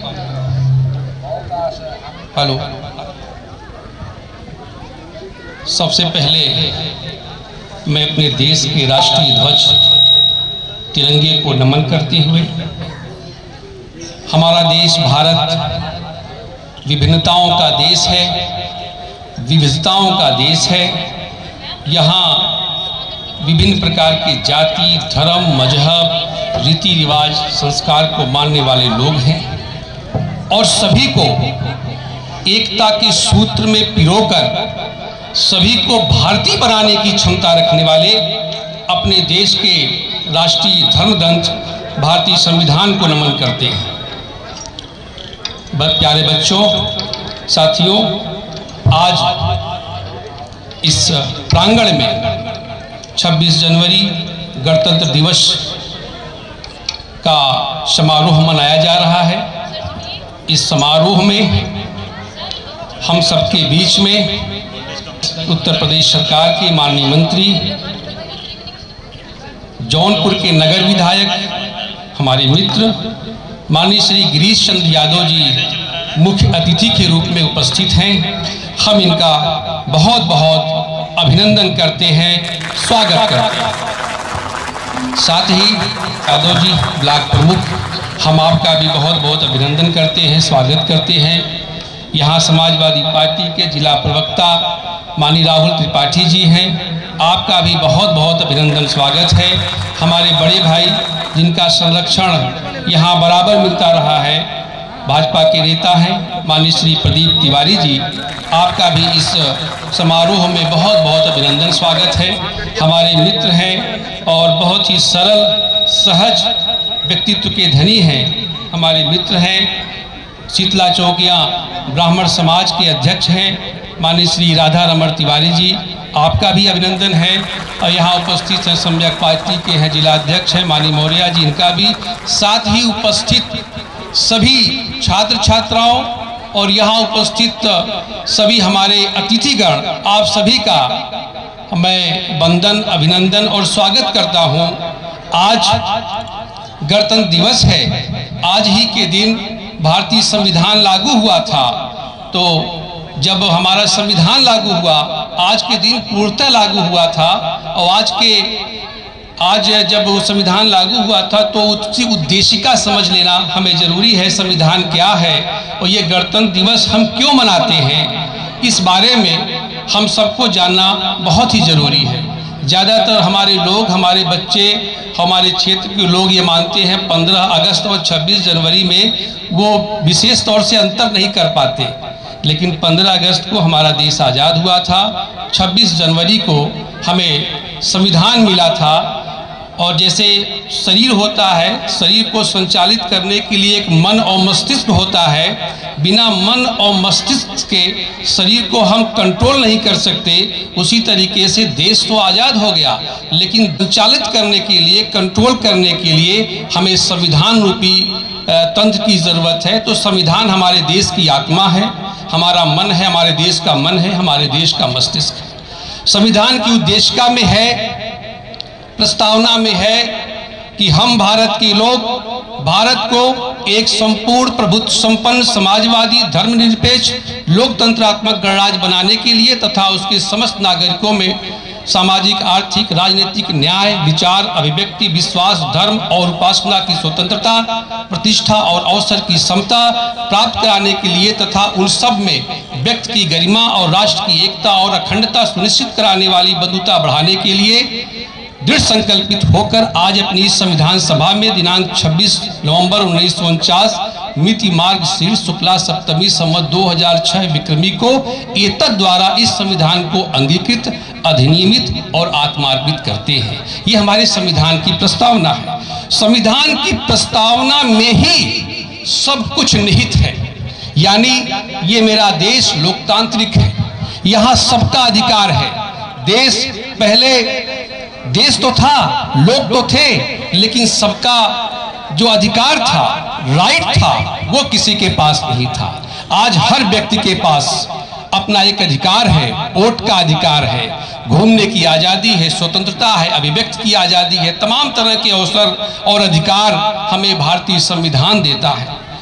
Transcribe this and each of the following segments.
Hello, सबसे पहले मैं अपने देश के राष्ट्रीय ध्वज तिरंगे को नमन करते हुए, हमारा देश भारत विभिन्नताओं का देश है, विविधताओं का देश है। यहाँ विभिन्न प्रकार के जाति, धर्म, मजहब, रीति रिवाज, संस्कार को मानने वाले लोग हैं और सभी को एकता के सूत्र में पिरोकर सभी को भारतीय बनाने की क्षमता रखने वाले अपने देश के राष्ट्रीय धर्मग्रंथ भारतीय संविधान को नमन करते हैं। प्यारे बच्चों, साथियों, आज इस प्रांगण में 26 जनवरी गणतंत्र दिवस का समारोह मनाया जा रहा है। इस समारोह में हम सबके बीच में उत्तर प्रदेश सरकार के माननीय मंत्री, जौनपुर के नगर विधायक, हमारे मित्र माननीय श्री गिरीश चंद्र यादव जी मुख्य अतिथि के रूप में उपस्थित हैं। हम इनका बहुत बहुत अभिनंदन करते हैं, स्वागत करते हैं। साथ ही यादव जी ब्लॉक प्रमुख, हम आपका भी बहुत बहुत अभिनंदन करते हैं, स्वागत करते हैं। यहाँ समाजवादी पार्टी के जिला प्रवक्ता माननीय राहुल त्रिपाठी जी हैं, आपका भी बहुत बहुत अभिनंदन, स्वागत है। हमारे बड़े भाई जिनका संरक्षण यहाँ बराबर मिलता रहा है, भाजपा के नेता हैं माननीय श्री प्रदीप तिवारी जी, आपका भी इस समारोह में बहुत बहुत अभिनंदन, स्वागत है। हमारे मित्र हैं और बहुत ही सरल सहज व्यक्तित्व के धनी हैं, हमारे मित्र हैं। शीतला चौकिया ब्राह्मण समाज के अध्यक्ष हैं माननीय श्री राधा रमण तिवारी जी, आपका भी अभिनंदन है। और यहाँ उपस्थित हैं सम्यक पार्टी के हैं जिला अध्यक्ष हैं माननीय मौर्य जी, इनका भी। साथ ही उपस्थित सभी छात्र छात्राओं और यहाँ उपस्थित सभी हमारे अतिथिगण, आप सभी का मैं वंदन, अभिनंदन और स्वागत करता हूँ। आज गणतंत्र दिवस है। आज ही के दिन भारतीय संविधान लागू हुआ था। तो जब हमारा संविधान लागू हुआ, आज के दिन पूर्णतः लागू हुआ था। और आज जब वो संविधान लागू हुआ था तो उसकी उद्देशिका समझ लेना हमें जरूरी है। संविधान क्या है और ये गणतंत्र दिवस हम क्यों मनाते हैं, इस बारे में हम सबको जानना बहुत ही जरूरी है। ज़्यादातर हमारे लोग, हमारे बच्चे, हमारे क्षेत्र के लोग ये मानते हैं 15 अगस्त और 26 जनवरी में वो विशेष तौर से अंतर नहीं कर पाते, लेकिन 15 अगस्त को हमारा देश आज़ाद हुआ था, 26 जनवरी को हमें संविधान मिला था। और जैसे शरीर होता है, शरीर को संचालित करने के लिए एक मन और मस्तिष्क होता है, बिना मन और मस्तिष्क के शरीर को हम कंट्रोल नहीं कर सकते। उसी तरीके से देश तो आज़ाद हो गया, लेकिन संचालित करने के लिए, कंट्रोल करने के लिए हमें संविधान रूपी तंत्र की ज़रूरत है। तो संविधान हमारे देश की आत्मा है, हमारा मन है, हमारे देश का मन है, हमारे देश का मस्तिष्क है। संविधान की उद्देशिका में है, प्रस्तावना में है कि हम भारत के लोग भारत को एक संपूर्ण प्रभुत्व संपन्न समाजवादी धर्मनिरपेक्ष लोकतंत्रात्मक गणराज्य बनाने के लिए तथा उसके समस्त नागरिकों में सामाजिक, आर्थिक, राजनीतिक न्याय, विचार, अभिव्यक्ति, विश्वास, धर्म और उपासना की स्वतंत्रता, प्रतिष्ठा और अवसर की समता प्राप्त कराने के लिए तथा उन सब में व्यक्ति की गरिमा और राष्ट्र की एकता और अखंडता सुनिश्चित कराने वाली बंधुता बढ़ाने के लिए दृढ़ संकल्पित होकर आज अपनी संविधान सभा में दिनांक 26 नवंबर 1949 मिति मार्ग शीर्ष शुक्ला सप्तमी संवत 2006 विक्रमी को एतद द्वारा इस संविधान को अंगीकृत, अधिनियमित और आत्मार्पित करते हैं। ये हमारे संविधान की प्रस्तावना है। संविधान की प्रस्तावना में ही सब कुछ निहित है। यानी ये मेरा देश लोकतांत्रिक है, यहाँ सबका अधिकार है। देश पहले देश तो था, लोग तो थे, लेकिन सबका जो अधिकार था, राइट था, वो किसी के पास नहीं था। आज हर व्यक्ति के पास अपना एक अधिकार है, वोट का अधिकार है, घूमने की आज़ादी है, स्वतंत्रता है, अभिव्यक्ति की आज़ादी है, तमाम तरह के अवसर और अधिकार हमें भारतीय संविधान देता है।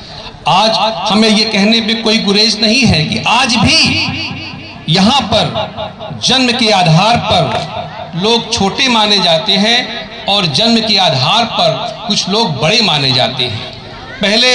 आज हमें ये कहने पे कोई गुरेज नहीं है कि आज भी यहाँ पर जन्म के आधार पर लोग छोटे माने जाते हैं और जन्म के आधार पर कुछ लोग बड़े माने जाते हैं। पहले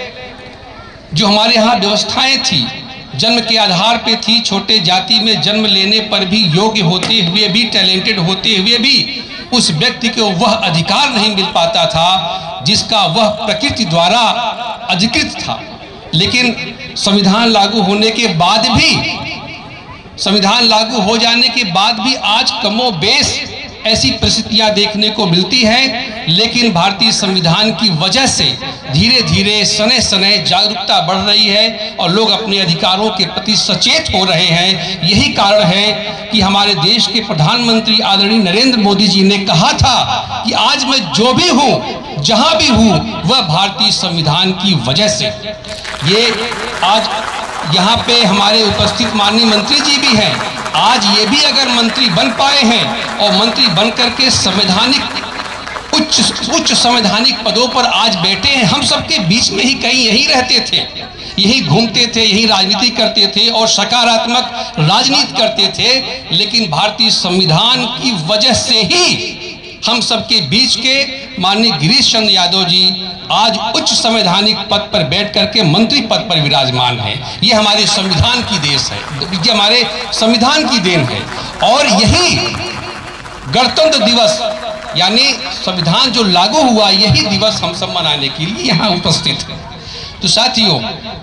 जो हमारे यहाँ व्यवस्थाएं थी जन्म के आधार पे थी, छोटे जाति में जन्म लेने पर भी योग्य होते हुए भी, टैलेंटेड होते हुए भी उस व्यक्ति को वह अधिकार नहीं मिल पाता था जिसका वह प्रकृति द्वारा अधिकृत था। लेकिन संविधान लागू होने के बाद भी, संविधान लागू हो जाने के बाद भी आज कमोबेश ऐसी परिस्थितियां देखने को मिलती हैं। लेकिन भारतीय संविधान की वजह से धीरे धीरे सने सने जागरूकता बढ़ रही है और लोग अपने अधिकारों के प्रति सचेत हो रहे हैं। यही कारण है कि हमारे देश के प्रधानमंत्री आदरणीय नरेंद्र मोदी जी ने कहा था कि आज मैं जो भी हूँ, जहां भी हूँ, वह भारतीय संविधान की वजह से। ये आज यहाँ पे हमारे उपस्थित माननीय मंत्री जी भी हैं। आज ये भी अगर मंत्री बन पाए हैं और मंत्री बन करके संवैधानिक उच्च संवैधानिक पदों पर आज बैठे हैं। हम सबके बीच में ही कहीं यही रहते थे, यही घूमते थे, यही राजनीति करते थे और सकारात्मक राजनीति करते थे। लेकिन भारतीय संविधान की वजह से ही हम सबके बीच के माननीय गिरीश चंद्र यादव जी आज उच्च संवैधानिक पद पर बैठ करके मंत्री पद पर विराजमान है। ये हमारे संविधान की देश है, ये हमारे संविधान की देन है। और यही गणतंत्र दिवस यानी संविधान जो लागू हुआ, यही दिवस हम सब मनाने के लिए यहाँ उपस्थित हैं। तो साथियों,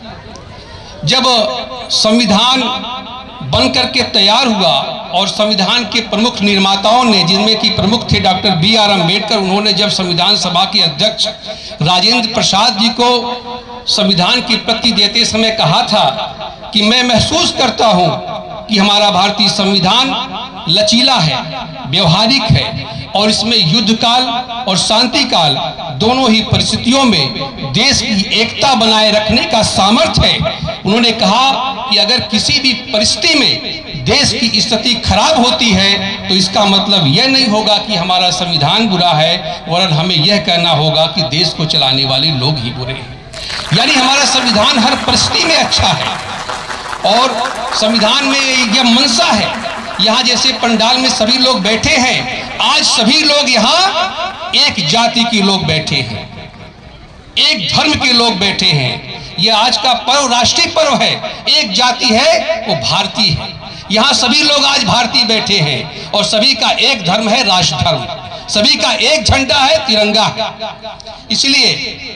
जब संविधान बन करके तैयार हुआ और संविधान के प्रमुख निर्माताओं ने, जिनमें कि प्रमुख थे डॉक्टर B.R. अम्बेडकर, उन्होंने जब संविधान सभा के अध्यक्ष राजेंद्र प्रसाद जी को संविधान की प्रति देते समय कहा था कि मैं महसूस करता हूं कि हमारा भारतीय संविधान लचीला है, व्यवहारिक है और इसमें युद्ध काल और शांति काल दोनों ही परिस्थितियों में देश की एकता बनाए रखने का सामर्थ्य है। उन्होंने कहा कि अगर किसी भी परिस्थिति में देश की स्थिति खराब होती है तो इसका मतलब यह नहीं होगा कि हमारा संविधान बुरा है, वरन हमें यह कहना होगा कि देश को चलाने वाले लोग ही बुरे हैं। यानी हमारा संविधान हर परिस्थिति में अच्छा है और संविधान में यह मंशा है। यहाँ जैसे पंडाल में सभी लोग बैठे हैं, आज सभी लोग यहाँ एक जाति के लोग बैठे हैं, एक धर्म के लोग बैठे हैं। यह आज का पर्व राष्ट्रीय पर्व है, एक जाति है वो भारतीय है। यहाँ सभी लोग आज भारतीय बैठे हैं और सभी का एक धर्म है राष्ट्र धर्म, सभी का एक झंडा है, तिरंगा है। इसलिए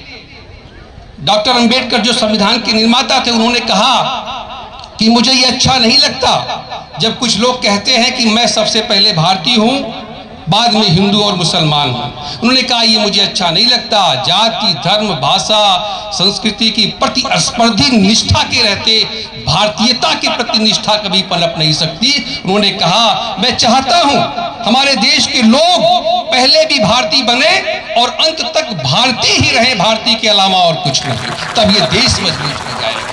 डॉक्टर अंबेडकर जो संविधान के निर्माता थे, उन्होंने कहा कि मुझे ये अच्छा नहीं लगता जब कुछ लोग कहते हैं कि मैं सबसे पहले भारतीय हूं, बाद में हिंदू और मुसलमान हूं। उन्होंने कहा ये मुझे अच्छा नहीं लगता। जाति, धर्म, भाषा, संस्कृति की प्रतिस्पर्धी निष्ठा के रहते भारतीयता के प्रति निष्ठा कभी पनप नहीं सकती। उन्होंने कहा मैं चाहता हूं हमारे देश के लोग पहले भी भारतीय बने और अंत तक भारतीय ही रहे, भारतीय के अलावा और कुछ नहीं, तब ये देश मजबूत हो जाएगा।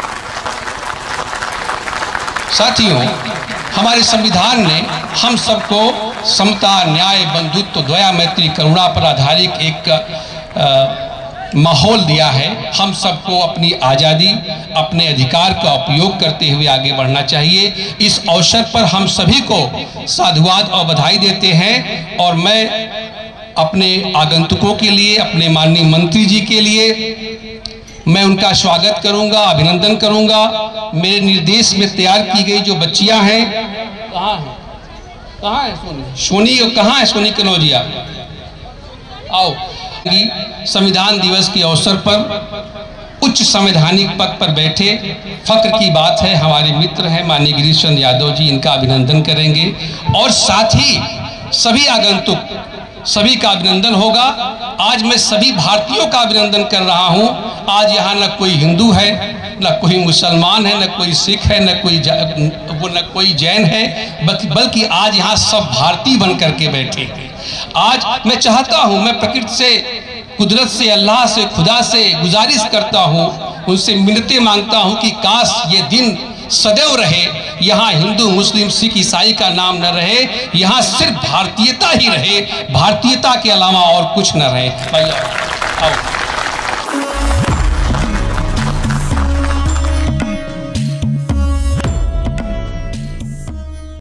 साथियों, हमारे संविधान ने हम सबको समता, न्याय, बंधुत्व, दया, मैत्री, करुणा पर आधारित एक माहौल दिया है। हम सबको अपनी आज़ादी, अपने अधिकार का उपयोग करते हुए आगे बढ़ना चाहिए। इस अवसर पर हम सभी को साधुवाद और बधाई देते हैं और मैं अपने आगंतुकों के लिए, अपने माननीय मंत्री जी के लिए मैं उनका स्वागत करूंगा, अभिनंदन करूंगा। मेरे निर्देश में तैयार की गई जो बच्चियां हैं, कहाँ है सोनी कहाँ है सोनी कनौजिया, आओ। संविधान दिवस के अवसर पर उच्च संवैधानिक पद पर बैठे, फक्र की बात है, हमारे मित्र हैं माननीय गिरीश चंद्र यादव जी, इनका अभिनंदन करेंगे और साथ ही सभी आगंतुक सभी का अभिनंदन होगा। आज मैं सभी भारतीयों का अभिनंदन कर रहा हूं। आज यहाँ न कोई हिंदू है, न कोई मुसलमान है, न कोई सिख है, न कोई जैन है, बल्कि आज यहाँ सब भारतीय बन करके बैठे हैं। आज मैं चाहता हूँ, मैं प्रकृति से, कुदरत से, अल्लाह से, खुदा से गुजारिश करता हूँ, उनसे मिन्नतें मांगता हूँ कि काश ये दिन सदैव रहे, यहाँ हिंदू, मुस्लिम, सिख, ईसाई का नाम न रहे, यहाँ सिर्फ भारतीयता ही रहे, भारतीयता के अलावा और कुछ न रहे। भाई आओ।